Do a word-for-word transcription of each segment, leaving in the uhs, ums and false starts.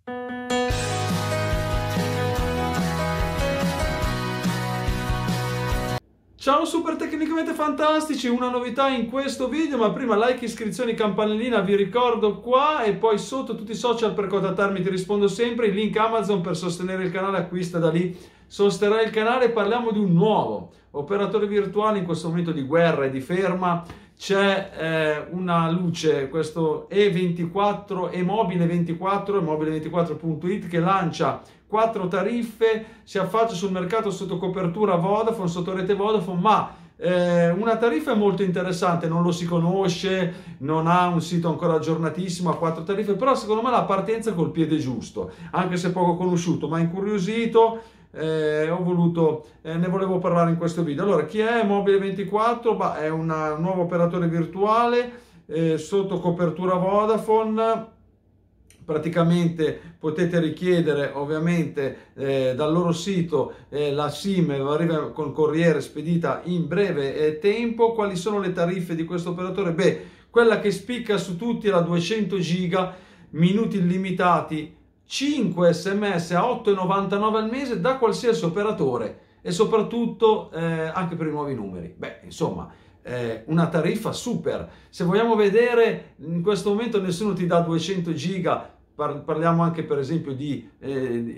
Ciao super tecnicamente fantastici, una novità in questo video, ma prima like, iscrizioni, campanellina, vi ricordo qua e poi sotto tutti i social per contattarmi, ti rispondo sempre, il link Amazon per sostenere il canale, acquista da lì, sosterrai il canale. Parliamo di un nuovo operatore virtuale in questo momento di guerra e di ferma. C'è eh, una luce, questo E ventiquattro, eMobile ventiquattro, emobile ventiquattro punto it, che lancia quattro tariffe, si affaccia sul mercato sotto copertura Vodafone, sotto rete Vodafone, ma eh, una tariffa molto interessante, non lo si conosce, non ha un sito ancora aggiornatissimo, ha quattro tariffe, però secondo me la partenza è col piede giusto, anche se poco conosciuto, ma incuriosito. Eh, ho voluto, eh, ne volevo parlare in questo video. Allora, chi è emobile ventiquattro? Bah, è una, un nuovo operatore virtuale eh, sotto copertura Vodafone. Praticamente potete richiedere ovviamente eh, dal loro sito eh, la SIM, arriva con corriere spedita in breve eh, tempo. Quali sono le tariffe di questo operatore? Beh, quella che spicca su tutti è la duecento giga, minuti illimitati, cinque sms a otto e novantanove al mese da qualsiasi operatore e soprattutto eh, anche per i nuovi numeri. Beh, insomma, eh, una tariffa super. Se vogliamo vedere, in questo momento nessuno ti dà duecento giga. Parliamo anche per esempio di eh,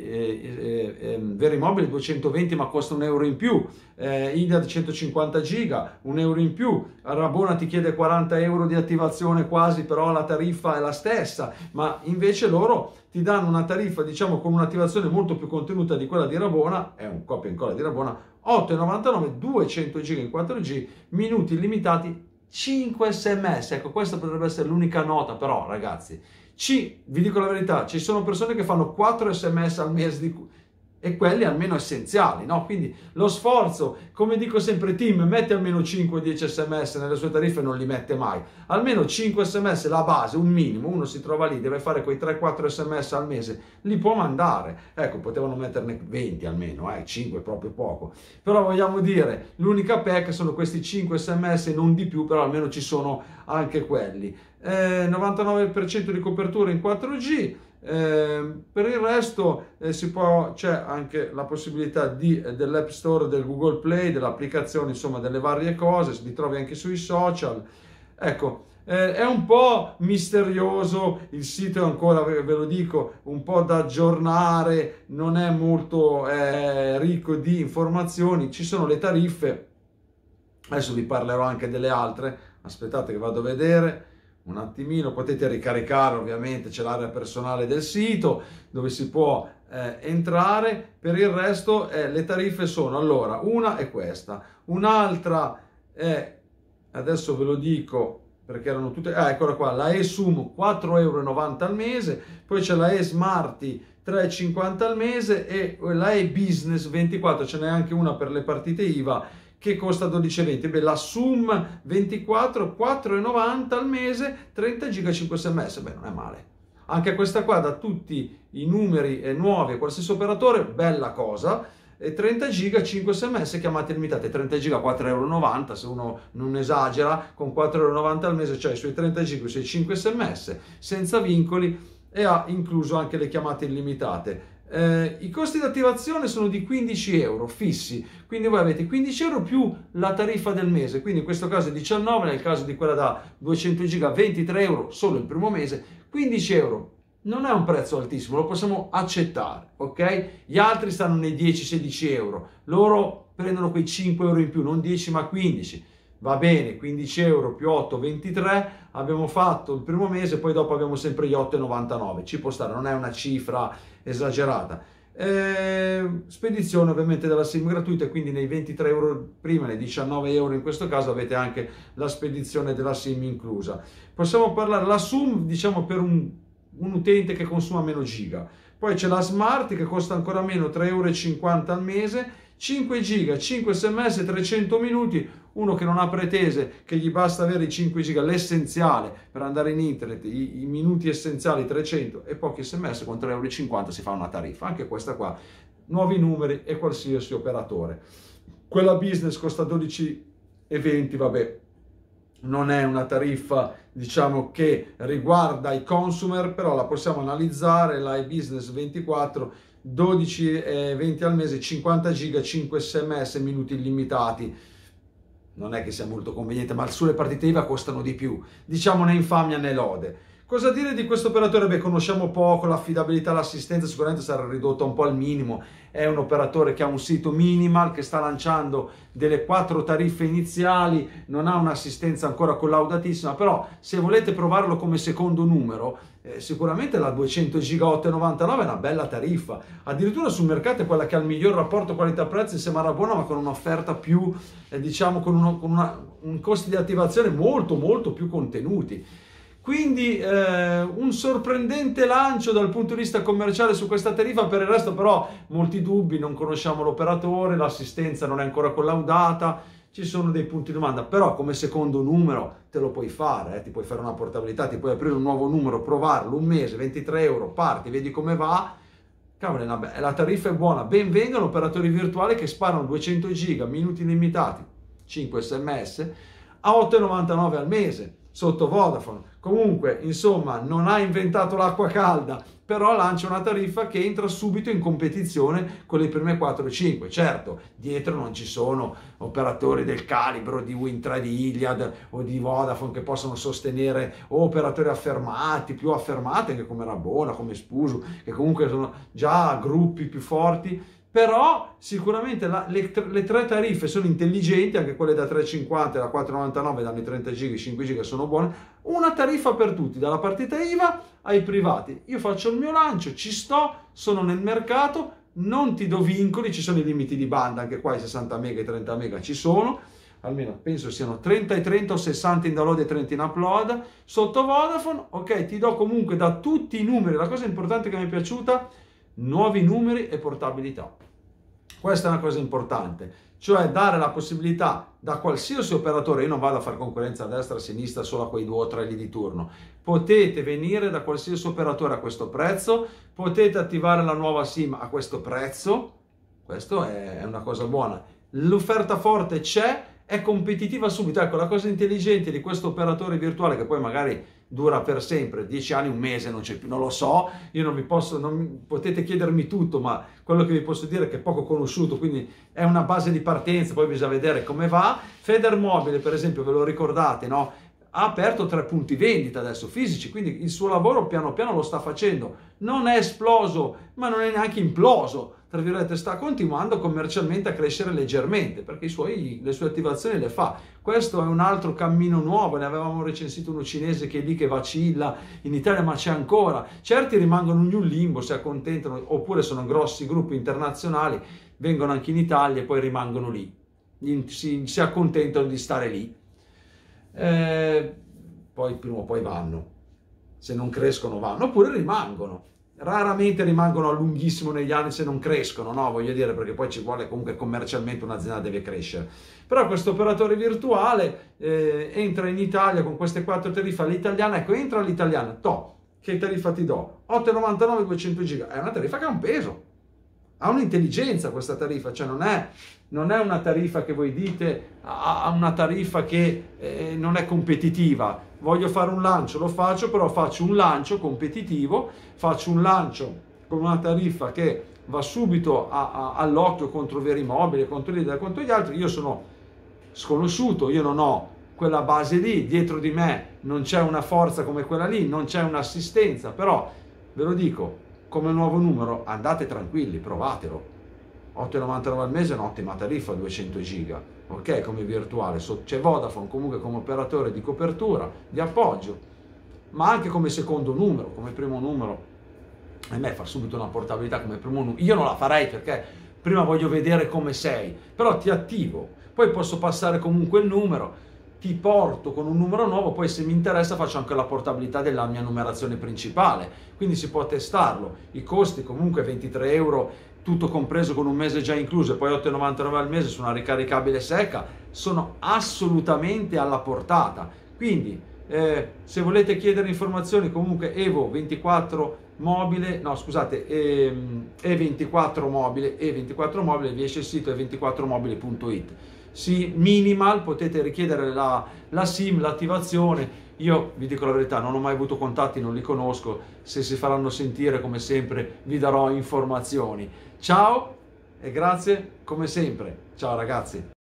eh, eh, Verimobile duecentoventi, ma costa un euro in più, eh, Iliad centocinquanta giga, un euro in più, Rabona ti chiede quaranta euro di attivazione quasi, però la tariffa è la stessa, ma invece loro ti danno una tariffa, diciamo, con un'attivazione molto più contenuta di quella di Rabona, è un copia e incolla di Rabona, otto e novantanove, duecento giga in quattro G, minuti illimitati, cinque sms. Ecco, questa potrebbe essere l'unica nota, però ragazzi, ci, vi dico la verità, ci sono persone che fanno quattro sms al mese di, e quelli almeno essenziali, no? Quindi lo sforzo, come dico sempre, team, mette almeno cinque dieci sms nelle sue tariffe, non li mette mai, almeno cinque sms la base, un minimo. Uno si trova lì, deve fare quei tre quattro sms al mese, li può mandare. Ecco, potevano metterne venti almeno, eh, cinque è proprio poco, però vogliamo dire, l'unica pecca sono questi cinque sms e non di più, però almeno ci sono anche quelli. eh, novantanove per cento di copertura in quattro G. Eh, per il resto eh, si può, c'è anche la possibilità di, eh, dell'App Store, del Google Play, dell'applicazione, insomma delle varie cose, li trovi anche sui social. Ecco, eh, è un po' misterioso, il sito è ancora, ve lo dico, un po' da aggiornare, non è molto eh, ricco di informazioni. Ci sono le tariffe, adesso vi parlerò anche delle altre, aspettate che vado a vedere un attimino. Potete ricaricare, ovviamente c'è l'area personale del sito dove si può eh, entrare. Per il resto eh, le tariffe sono, allora, una è questa, un'altra è, adesso ve lo dico perché erano tutte, ah, eccola qua, la eSum quattro euro e novanta al mese, poi c'è la eSmarty tre e cinquanta al mese e la eBusiness ventiquattro, ce n'è anche una per le partite I V A che costa dodici e venti. Beh, la SUM ventiquattro, quattro e novanta al mese, trenta giga, cinque sms. Beh, non è male. Anche questa qua, da tutti i numeri nuovi, qualsiasi operatore, bella cosa. E trenta giga, cinque sms, chiamate limitate. trenta giga, quattro euro e novanta, se uno non esagera, con quattro euro e novanta al mese, cioè sui trenta giga, sui cinque sms, senza vincoli, e ha incluso anche le chiamate illimitate. Eh, I costi di attivazione sono di quindici euro fissi, quindi voi avete quindici euro più la tariffa del mese, quindi in questo caso è diciannove, nel caso di quella da duecento giga ventitré euro solo il primo mese. Quindici euro non è un prezzo altissimo, lo possiamo accettare, ok? Gli altri stanno nei dieci sedici euro, loro prendono quei cinque euro in più, non dieci ma quindici. Va bene, quindici euro più otto, ventitré, abbiamo fatto il primo mese, poi dopo abbiamo sempre gli otto e novantanove, ci può stare, non è una cifra esagerata. Eh, spedizione ovviamente della SIM gratuita, quindi nei ventitré euro prima, nei diciannove euro in questo caso avete anche la spedizione della SIM inclusa. Possiamo parlare, la SUM diciamo per un, un utente che consuma meno giga, poi c'è la Smart che costa ancora meno, tre euro e cinquanta al mese, cinque giga, cinque sms, trecento minuti, uno che non ha pretese, che gli basta avere i cinque giga, l'essenziale per andare in internet, i, i minuti essenziali trecento e pochi sms, con tre euro e cinquanta si fa una tariffa. Anche questa qua, nuovi numeri e qualsiasi operatore. Quella business costa dodici e venti, vabbè, non è una tariffa, diciamo, che riguarda i consumer, però la possiamo analizzare, la iBusiness ventiquattro, dodici e venti al mese, cinquanta giga, cinque sms, minuti illimitati. Non è che sia molto conveniente, ma sulle partite I V A costano di più. Diciamo né infamia né lode. Cosa dire di questo operatore? Beh, conosciamo poco, l'affidabilità, l'assistenza sicuramente sarà ridotta un po' al minimo. È un operatore che ha un sito minimal, che sta lanciando delle quattro tariffe iniziali, non ha un'assistenza ancora collaudatissima, però se volete provarlo come secondo numero, eh, sicuramente la duecento giga otto e novantanove è una bella tariffa. Addirittura sul mercato è quella che ha il miglior rapporto qualità-prezzo insieme a Rabona, ma con un'offerta più, eh, diciamo, con, uno, con una, un costi di attivazione molto molto più contenuti. Quindi eh, un sorprendente lancio dal punto di vista commerciale su questa tariffa. Per il resto però molti dubbi, non conosciamo l'operatore, l'assistenza non è ancora collaudata, ci sono dei punti di domanda, però come secondo numero te lo puoi fare, eh? Ti puoi fare una portabilità, ti puoi aprire un nuovo numero, provarlo un mese, ventitré euro, parti, vedi come va. Cavolo, la tariffa è buona, ben vengano operatori virtuali che sparano duecento giga, minuti illimitati, cinque sms a otto e novantanove al mese sotto Vodafone. Comunque, insomma, non ha inventato l'acqua calda, però lancia una tariffa che entra subito in competizione con le prime quattro o cinque. Certo, dietro non ci sono operatori del calibro di Wind Tre, di Iliad o di Vodafone che possono sostenere, o operatori affermati, più affermati, anche come Rabona, come Spusu, che comunque sono già gruppi più forti. Però sicuramente la, le, le tre tariffe sono intelligenti, anche quelle da tre e cinquanta e da quattro e novantanove danno i trenta giga, i cinque giga sono buone. Una tariffa per tutti, dalla partita I V A ai privati. Io faccio il mio lancio, ci sto, sono nel mercato, non ti do vincoli, ci sono i limiti di banda, anche qua i sessanta mega e i trenta mega ci sono, almeno penso siano trenta e trenta o sessanta in download e trenta in upload. Sotto Vodafone, ok, ti do comunque da tutti i numeri, la cosa importante che mi è piaciuta, nuovi numeri e portabilità. Questa è una cosa importante, cioè dare la possibilità da qualsiasi operatore, io non vado a fare concorrenza a destra e a sinistra solo a quei due o tre lì di turno, potete venire da qualsiasi operatore a questo prezzo, potete attivare la nuova SIM a questo prezzo, questo è una cosa buona. L'offerta forte c'è, è competitiva subito. Ecco, la cosa intelligente di questo operatore virtuale, che poi magari dura per sempre, dieci anni, un mese, non c'è più, non lo so, io non vi posso, non, potete chiedermi tutto, ma quello che vi posso dire è che è poco conosciuto, quindi è una base di partenza, poi bisogna vedere come va. Federmobile, per esempio, ve lo ricordate, no? Ha aperto tre punti vendita adesso fisici, quindi il suo lavoro piano piano lo sta facendo, non è esploso, ma non è neanche imploso, tra virgolette, sta continuando commercialmente a crescere leggermente, perché i suoi, le sue attivazioni le fa. Questo è un altro cammino nuovo, ne avevamo recensito uno cinese che è lì che vacilla in Italia, ma c'è ancora. Certi rimangono in un limbo, si accontentano, oppure sono grossi gruppi internazionali, vengono anche in Italia e poi rimangono lì, si, si accontentano di stare lì. Eh, poi prima o poi vanno, se non crescono vanno, oppure rimangono. Raramente rimangono a lunghissimo negli anni se non crescono, no? Voglio dire, perché poi ci vuole comunque commercialmente, un'azienda deve crescere. Però questo operatore virtuale eh, entra in Italia con queste quattro tariffe all'italiana. Ecco, entra all'italiana, to, che tariffa ti do? otto e novantanove, duecento giga, è una tariffa che ha un peso, ha un'intelligenza questa tariffa, cioè non è, non è una tariffa che voi dite, ha una tariffa che eh, non è competitiva. Voglio fare un lancio, lo faccio, però faccio un lancio competitivo, faccio un lancio con una tariffa che va subito all'occhio contro Verimobile, contro l'Idea, contro gli altri. Io sono sconosciuto, io non ho quella base lì, dietro di me non c'è una forza come quella lì, non c'è un'assistenza, però ve lo dico, come nuovo numero, andate tranquilli, provatelo. otto e novantanove al mese è un'ottima tariffa, duecento giga, ok, come virtuale. C'è Vodafone comunque come operatore di copertura, di appoggio, ma anche come secondo numero, come primo numero. A me fa subito una portabilità come primo numero. Io non la farei perché prima voglio vedere come sei, però ti attivo, poi posso passare comunque il numero, ti porto con un numero nuovo, poi se mi interessa faccio anche la portabilità della mia numerazione principale, quindi si può testarlo. I costi comunque ventitré euro, tutto compreso con un mese già incluso, e poi otto e novantanove al mese su una ricaricabile secca, sono assolutamente alla portata. Quindi eh, se volete chiedere informazioni, comunque Evo ventiquattro mobile, no scusate, E ventiquattro mobile, E ventiquattro mobile, vi esce il sito e ventiquattro mobile punto it. sì, minimal, potete richiedere la, la SIM, l'attivazione. Io vi dico la verità, non ho mai avuto contatti, non li conosco, se si faranno sentire come sempre vi darò informazioni. Ciao e grazie come sempre, ciao ragazzi.